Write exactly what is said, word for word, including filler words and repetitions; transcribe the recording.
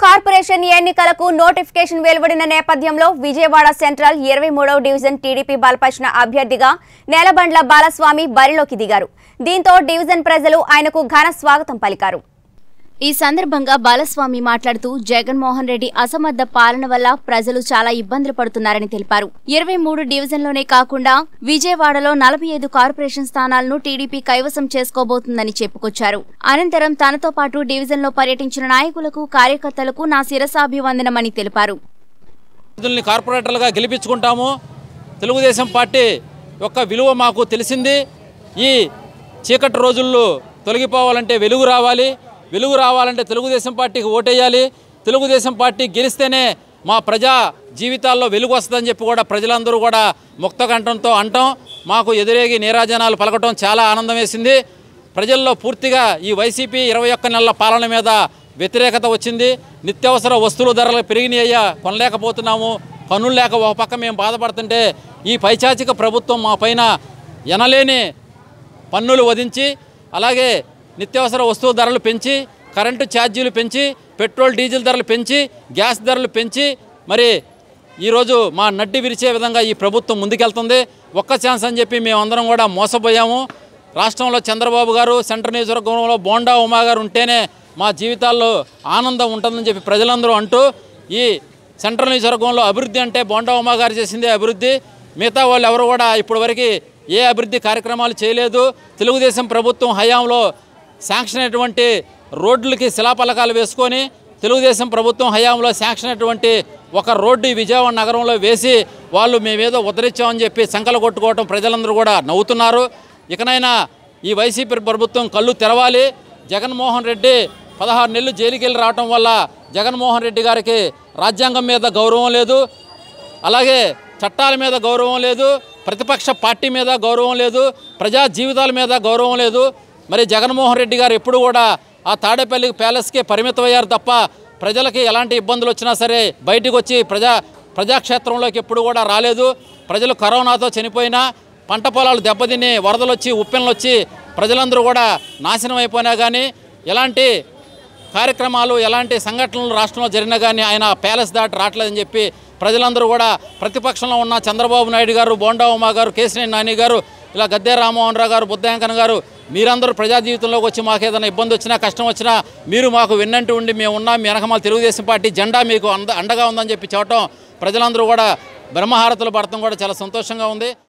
Corporation ఎన్నికలకు notification వెలువడిన నేపథ్యంలో విజయవాడ సెంట్రల్ ఇరవై మూడవ డివిజన్ టీడీపీ బలపరిచిన అభ్యర్థిగా నేలబండ్ల బాలస్వామి బరిలోకి దిగారు. దీంతో డివిజన్ ప్రజలు ఆయనకు ఘన స్వాగతం పలికారు. ఈ సందర్భంగా బాలస్వామి మాట్లాడుతూ జగన్మోహన్ రెడ్డి అసమర్థ పాలన వల్ల ప్రజలు చాలా ఇబ్బందులు పడుతున్నారని తెలిపారు. ఇరవై మూడు డివిజన్లోనే కాకుండా విజయవాడలో నలభై ఐదు కార్పొరేషన్ స్థానాలను టీడీపీ కైవసం చేసుకోబోతుందని చెప్పుకొచ్చారు. అనంతరం తనతో పాటు డివిజన్లో పర్యటించిన నాయకులకు కార్యకర్తలకు నా శిరసాభివందనమని తెలిపారు. కార్పొరేటర్లుగా గెలిపించుకుంటాము. తెలుగుదేశం పార్టీ యొక్క విలువ మాకు తెలిసింది. ఈ చీకటి రోజుల్లో తొలగిపోవాలంటే వెలుగు రావాలి. వెలుగు రావాలంటే తెలుగుదేశం పార్టీకి ఓటేయాలి. తెలుగుదేశం పార్టీ గెలిస్తేనే మా ప్రజా జీవితాల్లో వెలుగు వస్తుందని చెప్పి కూడా ప్రజలందరూ కూడా ముక్తకంఠంతో అంటాం. మాకు ఎదురేగి నీరాజనాలు పలకటం చాలా ఆనందం వేసింది. ప్రజల్లో పూర్తిగా ఈ వైసీపీ ఇరవై ఒక్క నెలల పాలన మీద వ్యతిరేకత వచ్చింది. నిత్యావసర వస్తువుల ధరలు పెరిగినాయ్యా, కొనలేకపోతున్నాము. పనులు లేక ఒక పక్క మేము బాధపడుతుంటే ఈ పైచాచిక ప్రభుత్వం మా పైన ఎనలేని పన్నులు వధించి, అలాగే నిత్యావసర వస్తువుల ధరలు పెంచి, కరెంటు ఛార్జీలు పెంచి, పెట్రోల్ డీజిల్ ధరలు పెంచి, గ్యాస్ ధరలు పెంచి మరి ఈరోజు మా నడ్డి విరిచే విధంగా ఈ ప్రభుత్వం ముందుకెళ్తుంది. ఒక్క ఛాన్స్ అని చెప్పి మేమందరం కూడా మోసపోయాము. రాష్ట్రంలో చంద్రబాబు గారు, సెంట్రల్ నియోజకవర్గంలో బోండా ఉమా గారు ఉంటేనే మా జీవితాల్లో ఆనందం ఉంటుందని చెప్పి ప్రజలందరూ అంటూ, ఈ సెంట్రల్ నియోజకవర్గంలో అభివృద్ధి అంటే బోండా ఉమా గారు చేసిందే అభివృద్ధి. మిగతా వాళ్ళు ఎవరు కూడా ఇప్పటివరకు ఏ అభివృద్ధి కార్యక్రమాలు చేయలేదు. తెలుగుదేశం ప్రభుత్వం హయాంలో శాంక్షన్ అయినటువంటి రోడ్లకి శిలాపలకాలు వేసుకొని, తెలుగుదేశం ప్రభుత్వం హయాంలో శాంక్షన్ అయినటువంటి ఒక రోడ్డు విజయవాడ నగరంలో వేసి వాళ్ళు మేమేదో ఉద్ధరించామని చెప్పి సంకలు కొట్టుకోవటం ప్రజలందరూ కూడా నవ్వుతున్నారు. ఇకనైనా ఈ వైసీపీ ప్రభుత్వం కళ్ళు తెరవాలి. జగన్మోహన్ రెడ్డి పదహారు నెలలు జైలుకి వెళ్ళి రావటం వల్ల జగన్మోహన్ రెడ్డి గారికి రాజ్యాంగం మీద గౌరవం లేదు, అలాగే చట్టాల మీద గౌరవం లేదు, ప్రతిపక్ష పార్టీ మీద గౌరవం లేదు, ప్రజా జీవితాల మీద గౌరవం లేదు. మరి జగన్మోహన్ రెడ్డి గారు ఎప్పుడు కూడా ఆ తాడేపల్లి ప్యాలెస్కే పరిమితమయ్యారు తప్ప ప్రజలకి ఎలాంటి ఇబ్బందులు వచ్చినా సరే బయటకు వచ్చి ప్రజా ప్రజాక్షేత్రంలోకి ఎప్పుడు కూడా రాలేదు. ప్రజలు కరోనాతో చనిపోయినా, పంట పొలాలు దెబ్బతిని వరదలు వచ్చి ఉప్పెనలు వచ్చి ప్రజలందరూ కూడా నాశనం అయిపోయినా కానీ, ఎలాంటి కార్యక్రమాలు ఎలాంటి సంఘటనలు రాష్ట్రంలో జరిగినా కానీ ఆయన ప్యాలెస్ దాటి రావట్లేదని చెప్పి ప్రజలందరూ కూడా, ప్రతిపక్షంలో ఉన్న చంద్రబాబు నాయుడు గారు, బోండా ఉమా గారు, కేశినేని నాని గారు, ఇలా గద్దె రామ్మోహన్ రావు గారు, బుద్ధ వెంకన్న గారు, మీరందరూ ప్రజా జీవితంలోకి వచ్చి మాకు ఏదైనా ఇబ్బంది వచ్చినా కష్టం వచ్చినా మీరు మాకు విన్నంటూ ఉండి మేము ఉన్నాం, మీ వెనకమాల తెలుగుదేశం పార్టీ జెండా మీకు అండ అండగా ఉందని చెప్పి చెప్పడం ప్రజలందరూ కూడా బ్రహ్మహారతులు పడటం కూడా చాలా సంతోషంగా ఉంది.